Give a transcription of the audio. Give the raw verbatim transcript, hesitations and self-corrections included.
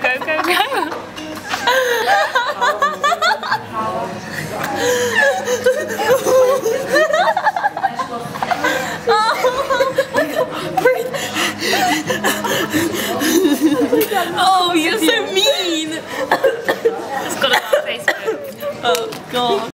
go, go, go. Oh, you're so mean. It's got it on Facebook. Oh, God.